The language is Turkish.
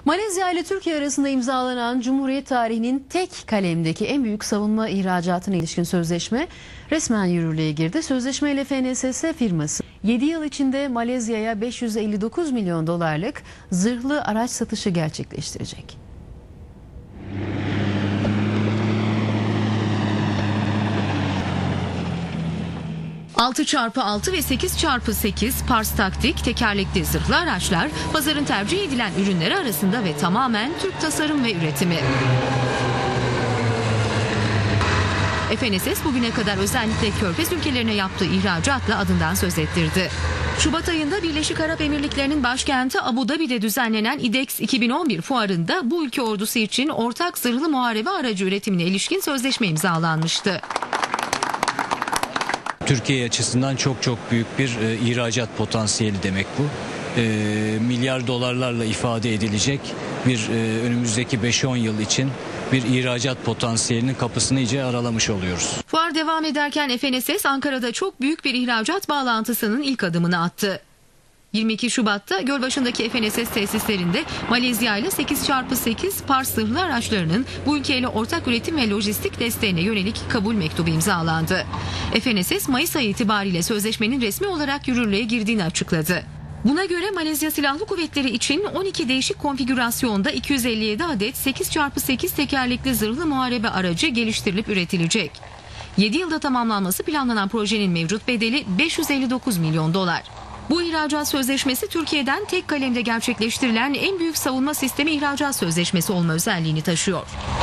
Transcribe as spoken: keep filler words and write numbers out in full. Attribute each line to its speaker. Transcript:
Speaker 1: Malezya ile Türkiye arasında imzalanan Cumhuriyet tarihinin tek kalemdeki en büyük savunma ihracatına ilişkin sözleşme resmen yürürlüğe girdi. Sözleşmeyle F N S S firması yedi yıl içinde Malezya'ya beş yüz elli dokuz milyon dolarlık zırhlı araç satışı gerçekleştirecek.
Speaker 2: altı çarpı altı ve sekiz çarpı sekiz Pars taktik tekerlekli zırhlı araçlar pazarın tercih edilen ürünleri arasında ve tamamen Türk tasarım ve üretimi. F N S S bugüne kadar özellikle Körfez ülkelerine yaptığı ihracatla adından söz ettirdi. Şubat ayında Birleşik Arap Emirlikleri'nin başkenti Abu Dhabi'de düzenlenen İDEX iki bin on bir fuarında bu ülke ordusu için ortak zırhlı muharebe aracı üretimine ilişkin sözleşme imzalanmıştı.
Speaker 3: Türkiye açısından çok çok büyük bir e, ihracat potansiyeli demek bu. E, milyar dolarlarla ifade edilecek bir e, önümüzdeki beş on yıl için bir ihracat potansiyelinin kapısını iyice aralamış oluyoruz.
Speaker 2: Fuar devam ederken F N S S Ankara'da çok büyük bir ihracat bağlantısının ilk adımını attı. yirmi iki Şubat'ta Gölbaşı'ndaki F N S S tesislerinde Malezya ile sekiz çarpı sekiz Pars zırhlı araçlarının bu ülkeyle ortak üretim ve lojistik desteğine yönelik kabul mektubu imzalandı. F N S S Mayıs ayı itibariyle sözleşmenin resmi olarak yürürlüğe girdiğini açıkladı. Buna göre Malezya Silahlı Kuvvetleri için on iki değişik konfigürasyonda iki yüz elli yedi adet sekiz çarpı sekiz tekerlekli zırhlı muharebe aracı geliştirilip üretilecek. yedi yılda tamamlanması planlanan projenin mevcut bedeli beş yüz elli dokuz milyon dolar. Bu ihracat sözleşmesi Türkiye'den tek kalemde gerçekleştirilen en büyük savunma sistemi ihracat sözleşmesi olma özelliğini taşıyor.